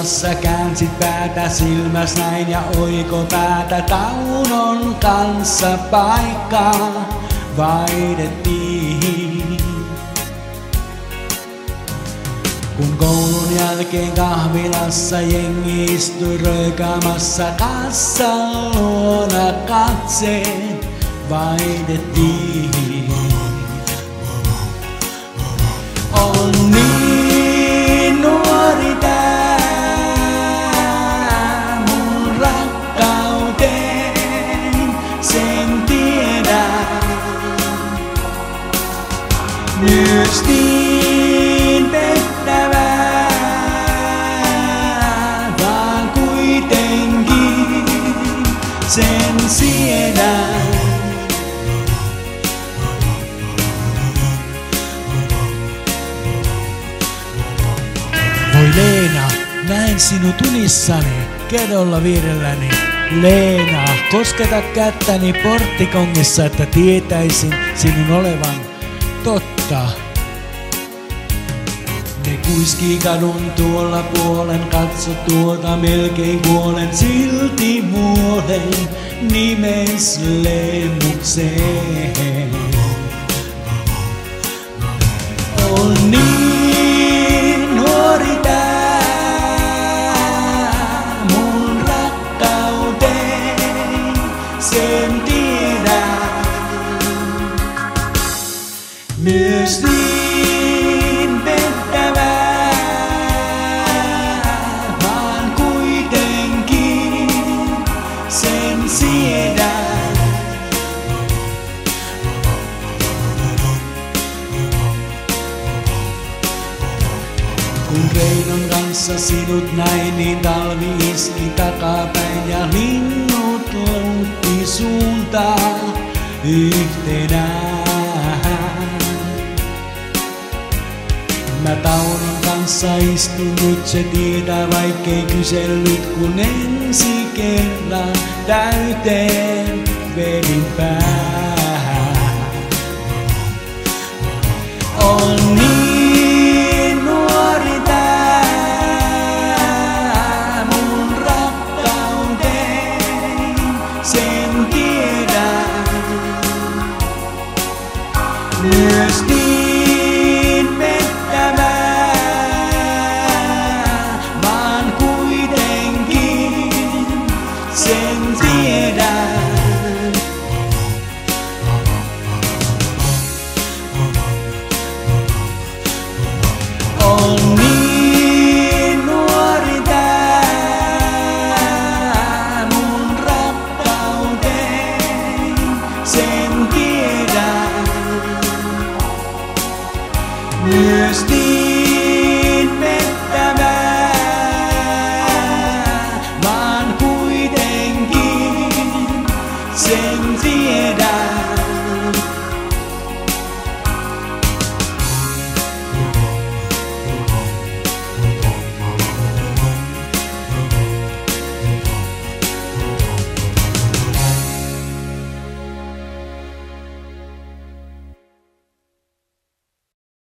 Kahvilassa käänsit päätä silmäs näin ja oikopäätä Taunon kanssa paikkaa vaihdettiin. Kun koulun jälkeen kahvilassa jengi istui röökaamassa kassan luona katseet vaihdettiin. On niin nuori tää mun rakkauteen, sen tiedän. Myös niin pettävää, vaan kuitenkin sen siedän. Voi Leena, näin sinut unissani, kedolla vierelläni. Leena, kosketa kättäni porttikongissa, että tietäisin sinun olevan totta. Ne kuiskii kadun tuolla puolen, katso tuota melkein kuolen, silti muoden nimes Leemukseen. On niin nuori tää mun rakkauteen, sen tiedän. Myös niin pettävää, vaan kuitenkin sen siedän. Kun Reinon kanssa sinut näin, niin talvi iski takapäin ja linnut loutti suuntaan yhtenään. Mä Taunon kanssa istun nyt, se tietää, vaikkei kysellyt, kun ensi kerran täyteen vedin päähän. On niin nuori tää mun rakkauteen, sen tiedän. Myös niin pettävää, vaan kuitenkin sen tiedän.